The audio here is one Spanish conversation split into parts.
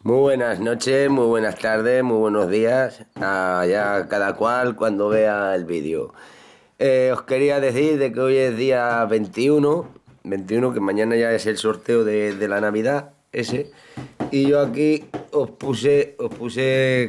Muy buenas noches, muy buenas tardes, muy buenos días, ya cada cual cuando vea el vídeo. Os quería decir de que hoy es día 21, que mañana ya es el sorteo de la Navidad, ese. Y yo aquí os puse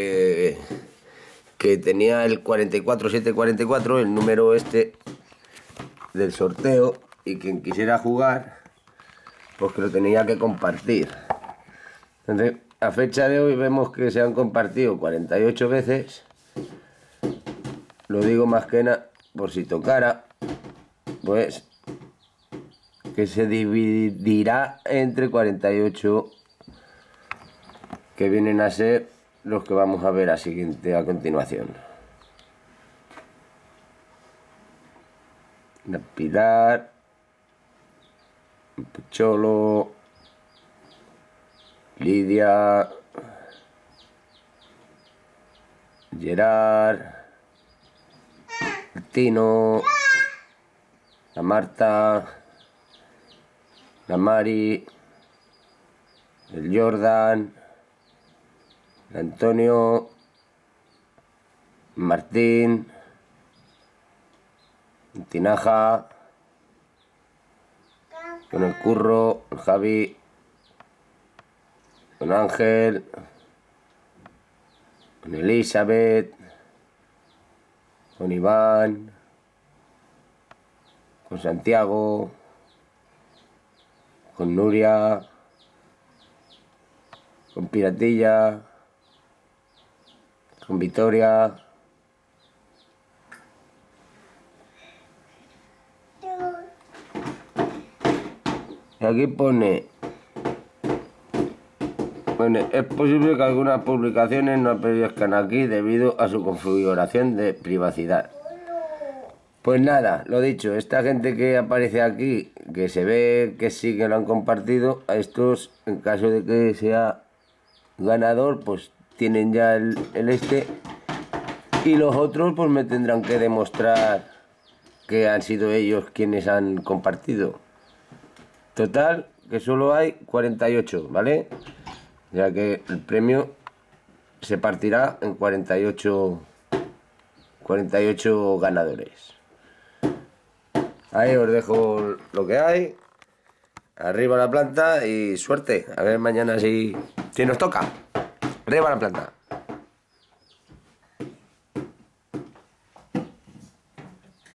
que tenía el 44744, el número este del sorteo, y quien quisiera jugar, pues que lo tenía que compartir. Entonces, a fecha de hoy vemos que se han compartido 48 veces. Lo digo más que nada por si tocara, pues que se dividirá entre 48, que vienen a ser los que vamos a ver a continuación. La Pilar, Cholo, Lidia, Gerard, Tino, la Marta, la Mari, el Jordan, el Antonio, Martín, el Tinaja, con el Curro, el Javi, con Ángel, con Elizabeth, con Iván, con Santiago, con Nuria, con Piratilla, con Victoria, y aquí pone, es posible que algunas publicaciones no aparezcan aquí debido a su configuración de privacidad. Pues nada, lo dicho, esta gente que aparece aquí, que se ve que sí que lo han compartido, a estos, en caso de que sea ganador, pues tienen ya el este, y los otros pues me tendrán que demostrar que han sido ellos quienes han compartido. Total, que solo hay 48, ¿vale? Ya que el premio se partirá en 48 ganadores. Ahí os dejo lo que hay. Arriba la planta y suerte. A ver mañana si nos toca. Arriba la planta.